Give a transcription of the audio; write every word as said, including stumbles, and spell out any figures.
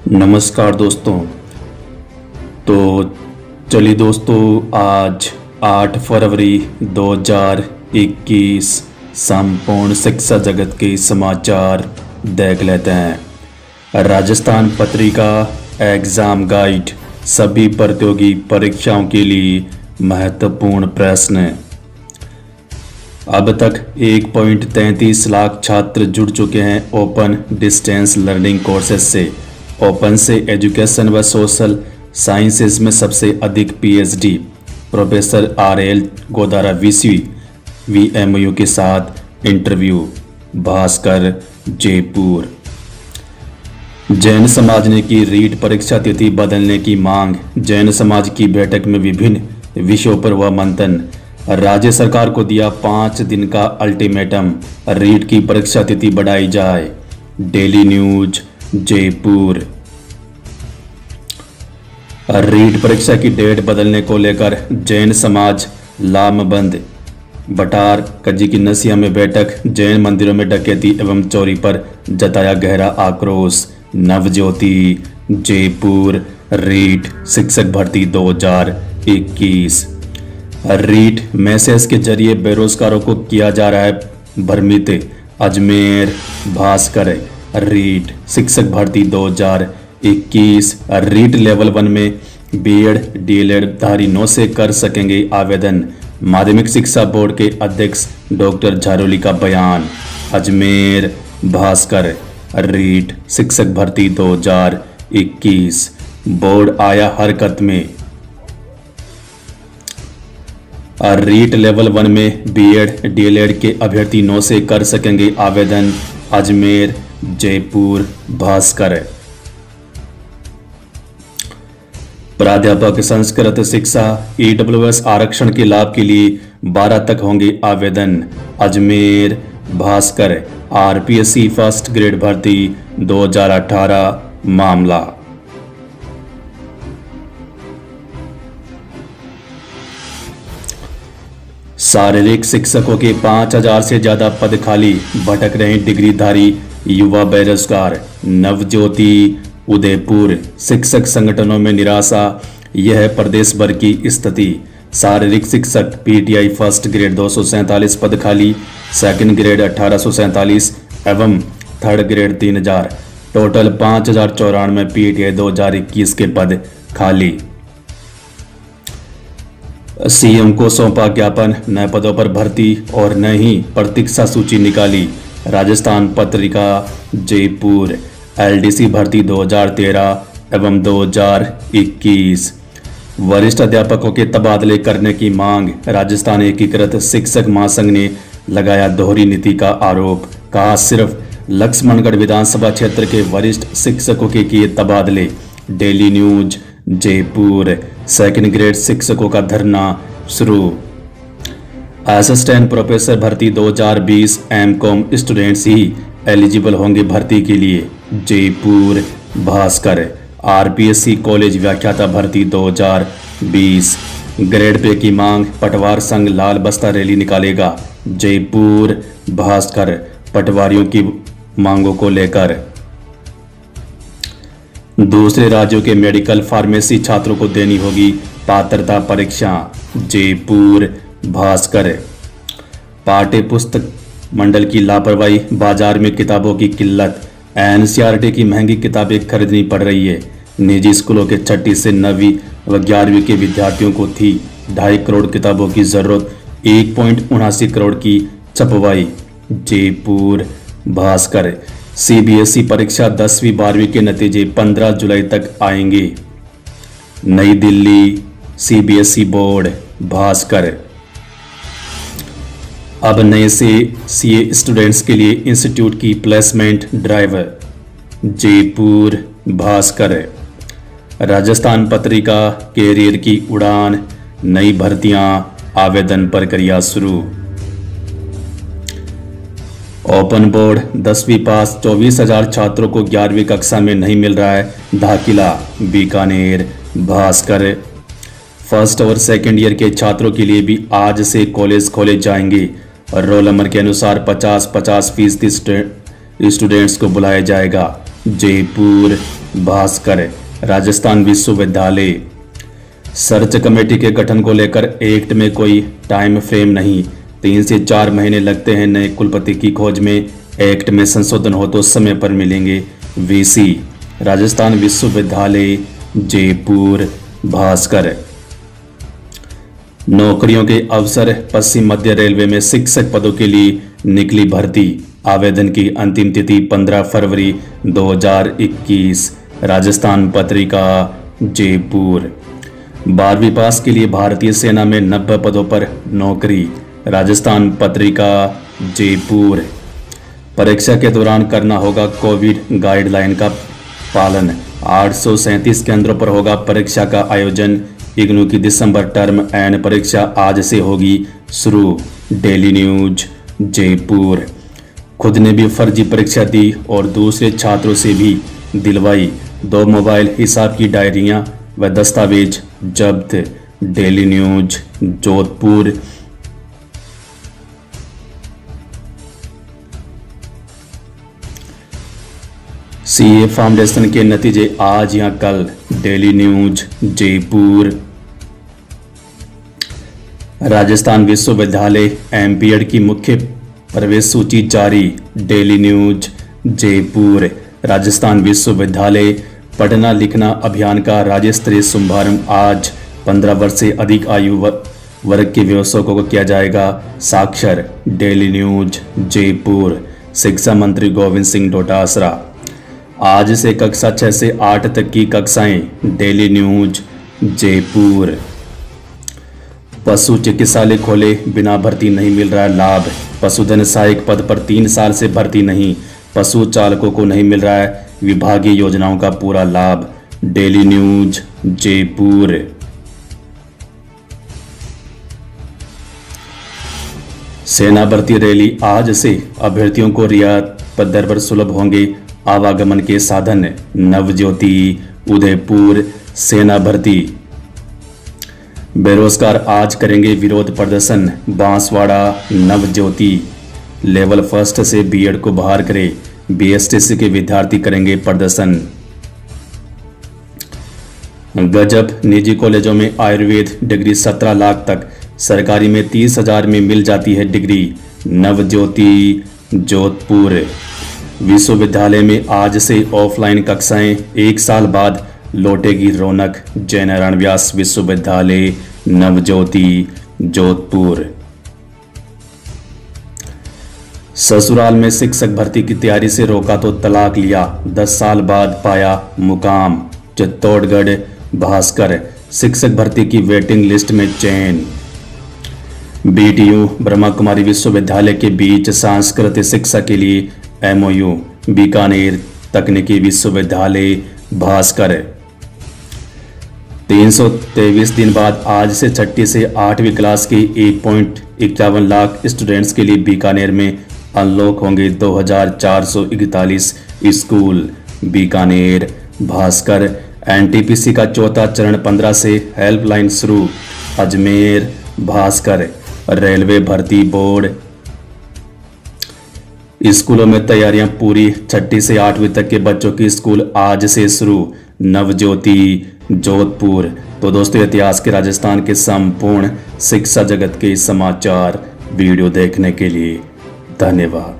नमस्कार दोस्तों। तो चलिए दोस्तों, आज आठ फरवरी दो हज़ार इक्कीस संपूर्ण शिक्षा जगत के समाचार देख लेते हैं। राजस्थान पत्रिका एग्जाम गाइड सभी प्रतियोगी परीक्षाओं के लिए महत्वपूर्ण प्रश्न। अब तक एक पॉइंट तैंतीस लाख छात्र जुड़ चुके हैं ओपन डिस्टेंस लर्निंग कोर्सेज से। ओपन से एजुकेशन व सोशल साइंसेज में सबसे अधिक PhD professor R L Godara VC VMU के साथ इंटरव्यू। भास्कर जयपुर। जैन समाज ने की रीट परीक्षा तिथि बदलने की मांग। जैन समाज की बैठक में विभिन्न विषयों पर हुआ मंथन। राज्य सरकार को दिया पाँच दिन का अल्टीमेटम, रीट की परीक्षा तिथि बढ़ाई जाए। Daily news Jaipur. रीट परीक्षा की डेट बदलने को लेकर जैन समाज लामबंद। बटार कजी की नसिया में बैठक। जैन मंदिरों में डकैती एवं चोरी पर जताया गहरा आक्रोश। नवज्योति जयपुर। रीट शिक्षक भर्ती दो हज़ार इक्कीस। रीट मैसेज के जरिए बेरोजगारों को किया जा रहा है भ्रमित। अजमेर। भास्कर। रीट शिक्षक भर्ती दो हज़ार इक्कीस। रीट लेवल वन में बीएड डीएलएड धारी नौ से कर सकेंगे आवेदन। माध्यमिक शिक्षा बोर्ड के अध्यक्ष डॉक्टर झारोली का बयान। अजमेर। भास्कर। रीट शिक्षक भर्ती दो हज़ार इक्कीस। बोर्ड आया हरकत में। रीट लेवल वन में बीएड डीएलएड के अभ्यर्थी नौ से कर सकेंगे आवेदन। अजमेर जयपुर। भास्कर। प्राध्यापक संस्कृत शिक्षा ईडब्ल्यूएस आरक्षण के लाभ के लिए बारह तक होंगे आवेदन। Ajmer. Bhaskar. RPSC first grade भर्ती दो हज़ार अठारह मामला। शारीरिक शिक्षकों के पांच हजार से ज्यादा पद खाली, भटक रहे डिग्रीधारी युवा बेरोजगार। नवज्योति उदयपुर। शिक्षक संगठनों में निराशा, यह है प्रदेश भर की स्थिति। शारीरिक शिक्षक पीटीआई फर्स्ट ग्रेड दो सौ सैंतालीस पद खाली, सेकंड ग्रेड अठारह सौ सैंतालीस एवं थर्ड ग्रेड तीन हजार, टोटल पाँच हजार चौरानवे पीटीआई दो हज़ार इक्कीस के पद खाली। सीएम को सौंपा ज्ञापन, नए पदों पर भर्ती और न ही प्रतीक्षा सूची निकाली। राजस्थान पत्रिका जयपुर। एलडीसी भर्ती दो हज़ार तेरह एवं दो हज़ार इक्कीस। वरिष्ठ अध्यापकों के तबादले करने की मांग। राजस्थान एकीकृत शिक्षक महासंघ ने लगाया दोहरी नीति का आरोप। कहा सिर्फ लक्ष्मणगढ़ विधानसभा क्षेत्र के वरिष्ठ शिक्षकों के किए तबादले। Daily news Jaipur. Second grade शिक्षकों का धरना शुरू। असिस्टेंट प्रोफेसर भर्ती दो हज़ार बीस एमकॉम स्टूडेंट्स ही एलिजिबल होंगे भर्ती के लिए। जयपुर। भास्कर। आरपीएससी कॉलेज व्याख्याता भर्ती दो हज़ार बीस। ग्रेड पे की मांग, पटवार संघ लाल बस्ता रैली निकालेगा। जयपुर। भास्कर। पटवारियों की मांगों को लेकर दूसरे राज्यों के मेडिकल फार्मेसी छात्रों को देनी होगी पात्रता परीक्षा। जयपुर। भास्कर। पाठ्य पुस्तक मंडल की लापरवाही, बाजार में किताबों की किल्लत। एनसीईआरटी की महंगी किताबें खरीदनी पड़ रही है। निजी स्कूलों के छठी से नवीं व ग्यारहवीं के विद्यार्थियों को थी ढाई करोड़ किताबों की जरूरत, एक पॉइंट उनासी करोड़ की छपवाई। जयपुर। भास्कर। सीबीएसई परीक्षा दसवीं बारहवीं के नतीजे पंद्रह जुलाई तक आएंगे। नई दिल्ली सीबीएसई बोर्ड। भास्कर। अब नए से सीए स्टूडेंट्स के लिए इंस्टीट्यूट की placement drive. Jaipur. Bhaskar. Rajasthan Patrika career की उड़ान, नई भर्तियां, आवेदन प्रक्रिया शुरू। ओपन बोर्ड दसवीं पास चौबीस हजार छात्रों को ग्यारहवीं कक्षा में नहीं मिल रहा है दाखिला। बीकानेर। भास्कर। फर्स्ट और सेकेंड ईयर के छात्रों के लिए भी आज से कॉलेज खोले जाएंगे और रोल नंबर के अनुसार पचास पचास फीसदी स्टूडेंट्स को बुलाया जाएगा। जयपुर। भास्कर। राजस्थान विश्वविद्यालय सर्च कमेटी के गठन को लेकर एक्ट में कोई टाइम फ्रेम नहीं, तीन से चार महीने लगते हैं नए कुलपति की खोज में, एक्ट में संशोधन हो तो समय पर मिलेंगे वीसी। राजस्थान विश्वविद्यालय जयपुर। भास्कर। नौकरियों के अवसर पश्चिम मध्य रेलवे में शिक्षक पदों के लिए निकली भर्ती, आवेदन की अंतिम तिथि पंद्रह फरवरी दो हज़ार इक्कीस। राजस्थान पत्रिका जयपुर। बारहवीं पास के लिए भारतीय सेना में नब्बे पदों पर नौकरी, राजस्थान पत्रिका जयपुर। परीक्षा के दौरान करना होगा कोविड गाइडलाइन का पालन, आठ सौ सैंतीस केंद्रों पर होगा परीक्षा का आयोजन। इग्नू की दिसंबर टर्म एंड परीक्षा आज से होगी शुरू, डेली न्यूज जयपुर। खुद ने भी फर्जी परीक्षा दी और दूसरे छात्रों से भी दिलवाई, दो मोबाइल हिसाब की डायरियां व दस्तावेज जब्त, daily news Jodhpur. CA foundation के नतीजे आज या कल, डेली न्यूज जयपुर। राजस्थान विश्वविद्यालय एमपीएड की मुख्य प्रवेश सूची जारी, डेली न्यूज जयपुर। राजस्थान विश्वविद्यालय पढ़ना लिखना अभियान का राज्य स्तरीय शुभारंभ आज, पंद्रह वर्ष से अधिक आयु वर्ग के व्यवसायिकों को किया जाएगा साक्षर, डेली न्यूज जयपुर। शिक्षा मंत्री गोविंद सिंह डोटासरा। आज से कक्षा छह से आठ तक की कक्षाएं, डेली न्यूज जयपुर। पशु चिकित्सालय खोले बिना भर्ती नहीं मिल रहा लाभ, पशुधन सहायक पद पर तीन साल से भर्ती नहीं, पशु चालकों को नहीं मिल रहा है विभागीय योजनाओं का पूरा लाभ, डेली न्यूज जयपुर। सेना भर्ती रैली आज से, अभ्यर्थियों को रियायत दर पर सुलभ होंगे आवागमन के साधन, नवज्योति उदयपुर। सेना भर्ती बेरोजगार आज करेंगे विरोध प्रदर्शन, बांसवाड़ा नवज्योति। लेवल फर्स्ट से बीएड को बहाल करे, बीएसटीसी के विद्यार्थी करेंगे प्रदर्शन। गजब, निजी कॉलेजों में आयुर्वेद डिग्री सत्रह लाख तक, सरकारी में तीस हजार में मिल जाती है डिग्री, नवज्योति जोधपुर। विश्वविद्यालय में आज से ऑफलाइन कक्षाएं, एक साल बाद लौटेगी रौनक, जयनारायण व्यास विश्वविद्यालय नवज्योति जोधपुर। ससुराल में शिक्षक भर्ती की तैयारी से रोका तो तलाक लिया, दस साल बाद पाया मुकाम, चित्तौड़गढ़। भास्कर। शिक्षक भर्ती की वेटिंग लिस्ट में चयन। बीटीयू ब्रह्मा कुमारी विश्वविद्यालय के बीच सांस्कृतिक शिक्षा के लिए एमओयू, बीकानेर तकनीकी विश्वविद्यालय। भास्कर। तीन सौ तेईस दिन बाद आज से छठी से आठवीं क्लास की एक पॉइंट इक्यावन लाख स्टूडेंट्स के लिए बीकानेर में अनलॉक होंगे दो हजार चार सौ इकतालीस स्कूल, बीकानेर। भास्कर। एनटीपीसी का चौथा चरण पंद्रह से हेल्पलाइन शुरू, अजमेर। भास्कर। रेलवे भर्ती बोर्ड। स्कूलों में तैयारियां पूरी, छठी से आठवीं तक के बच्चों की स्कूल आज से शुरू, नवज्योति जोधपुर। तो दोस्तों, इतिहास के राजस्थान के संपूर्ण शिक्षा जगत के समाचार वीडियो देखने के लिए धन्यवाद।